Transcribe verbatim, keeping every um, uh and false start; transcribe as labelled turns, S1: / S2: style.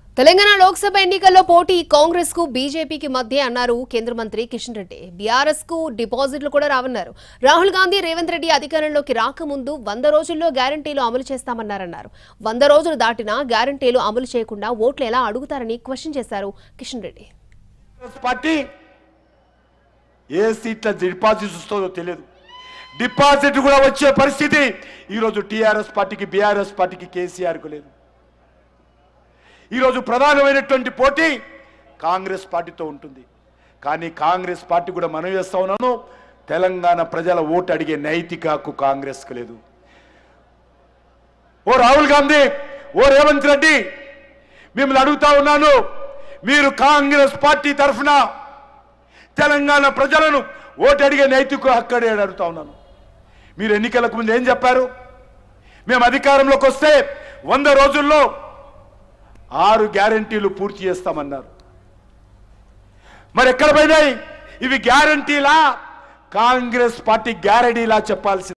S1: తెలంగాణ లోక్సభ ఎన్నికల్లో పోటీ కాంగ్రెస్ కు బీజేపీకి మధ్య అన్నారు కేంద్ర మంత్రి కిషన్ రెడ్డి. బీఆర్ఎస్ కు డిపాజిట్లు కూడా రావన్నారు. రాహుల్ గాంధీ రేవంత్ రెడ్డి అధికారంలోకి రాకముందు వంద రోజుల్లో గ్యారంటీలు అమలు చేస్తామన్నారన్నారు. వంద రోజులు దాటినా గ్యారంటీలు అమలు చేయకుండా ఓట్లు ఎలా అడుగుతారని క్వశ్చన్ చేశారు కిషన్ రెడ్డి.
S2: పార్టీ ఏ సీట్ల డిపాజిట్ వస్తుందో తెలియదు. డిపాజిట్ కూడా వచ్చే పరిస్థితి ఈరోజు టీఆర్ఎస్ పార్టీకి బీఆర్ఎస్ పార్టీకి కేసీఆర్కు లేదు. ఈరోజు ప్రధానమైనటువంటి పోటీ కాంగ్రెస్ పార్టీతో ఉంటుంది. కానీ కాంగ్రెస్ పార్టీ కూడా మనం చేస్తా ఉన్నాను, తెలంగాణ ప్రజల ఓటు అడిగే నైతిక హక్కు కాంగ్రెస్కి లేదు. ఓ రాహుల్ గాంధీ, ఓ రేవంత్ రెడ్డి, మిమ్మల్ని అడుగుతా ఉన్నాను, మీరు కాంగ్రెస్ పార్టీ తరఫున తెలంగాణ ప్రజలను ఓటు అడిగే నైతిక హక్కు అడిగి అడుగుతా ఉన్నాను. మీరు ఎన్నికలకు ముందు ఏం చెప్పారు? మేము అధికారంలోకి వస్తే వంద రోజుల్లో ఆరు గ్యారంటీలు పూర్తి చేస్తామన్నారు. మరి ఎక్కడ పోయినాయి ఇవి? గ్యారంటీలా కాంగ్రెస్ పార్టీ గ్యారంటీలా చెప్పాల్సింది.